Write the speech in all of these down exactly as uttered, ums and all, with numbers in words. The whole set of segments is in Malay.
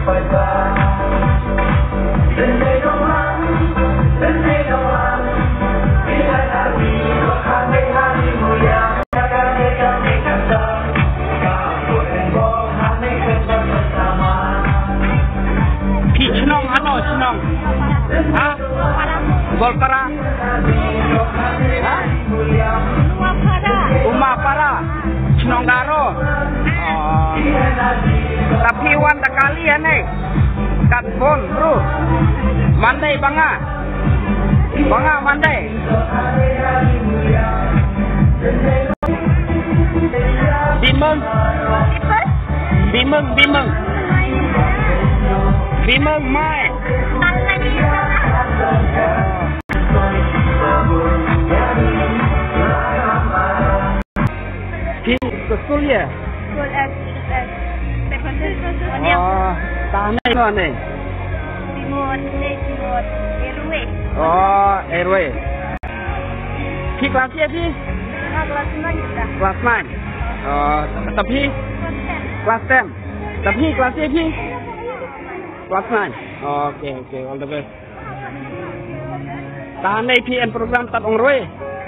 Golkara, Uma Para, Chinongaro, tapi wan tak kali ya nih, katpon bro, mandai banga, banga mandai, bimeng, bimeng, bimeng, bimeng mai. Di school ya? School S S secondary. Oh, tanah itu mana? Timur, timur, R W. Oh, R W. Di kelas ya sih? Kelas sembilan juga. Kelas sembilan. Oh, tapi kelas sepuluh. Tapi kelas ya sih? Kelas sembilan. Oke, oke, all the best. Tahan A P N program tak orang R W.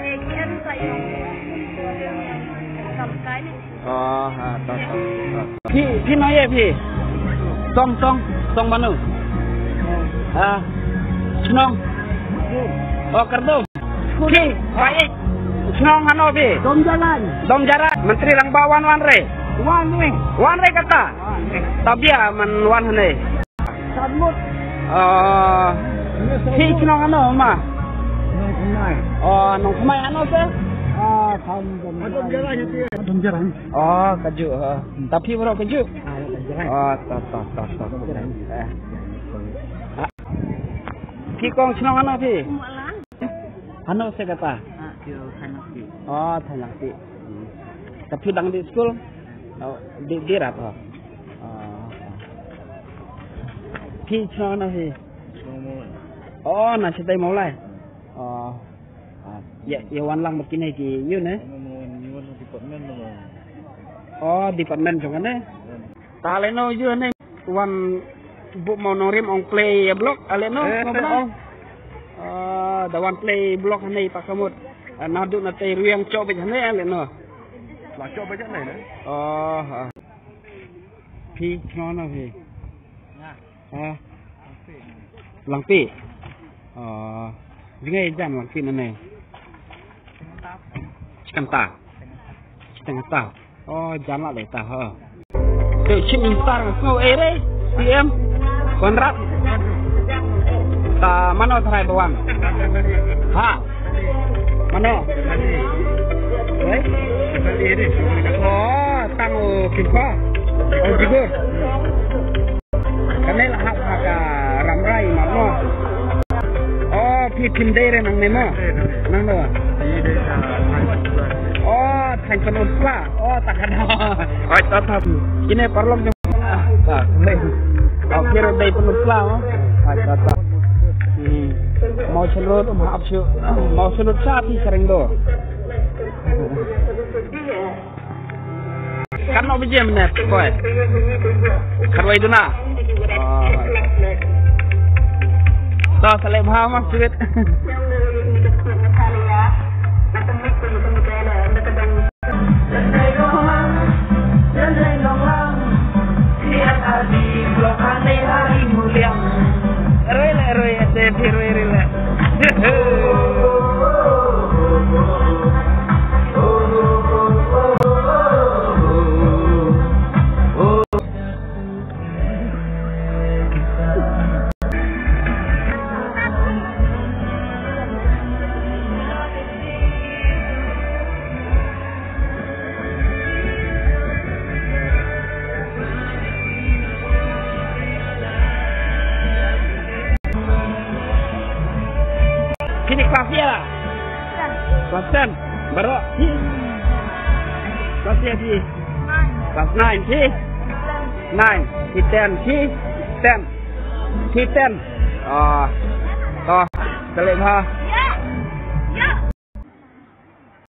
Oh, ha, tahu tahu. Pi, pi mana ya pi? Song, song, song mana? Ah, Chinong. Oh, Kardum. Pi, baik. Chinong mana pi? Dom jalan. Dom jalan. Menteri lang bawan wan re. Wan re. Wan re kata. Tapi ya man wan hane. Samut. Oh, pi Chinong ano ma? Nong Oh, nong semai ano se? Ah, tham dom jalan itu. Dom jalan. Oh, kaju. Tapi berapa kaju? Ah, jalan. Oh, tak, tak, tak, tak. Kikong Chinong ano pi? Ano saya kata? Ah, dia Thainakti. Oh, Thainakti. Tapi dang di school? Oh, di di apa? Oh. Pi Chinong ano pi? Oh, nasi tay mulai. Oh. Ya, ya wan lang begini ki yun eh. Oh, department jangan eh. Taleno yun eh. Wan bu mau norim ong play blog aleno ngapa? Oh, the one play blog này pak samut. Nadu na tay riang chop be hane aleno. La chop be jane ne. Oh. Pi chona pi. Ah. Langpi. Oh. Jingai jan langpi nane. Kanta, setengah tahu. Oh, jangan lah tahu. Tu cip instar ngau ere, C M, kontrak. Ta mana terai bawang? Ha, mana? Eh? Oh, tangu kipa. Oh, juga. Karena lah hak hak ramrai mana? Oh, pi pindere nang nemo, nang doa. Oh, thành phần ổn quá. Oh, tak ada. Oh, tetap. Ini perlu yang tak. Oh, kira day penuh lah. Oh, tetap. Hmm. Mau selut, maaf sih. Mau selut sapi sering do. Kan mau biji mana, boy? Karwai itu na. Oh. Dah selesai mas duit. Kini kelasnya lah. Kelas ten. Baru. Kelasnya si. Kelas nine si. Nine. Si ten si. Ten. Si ten. Oh. Toh. Selip ha.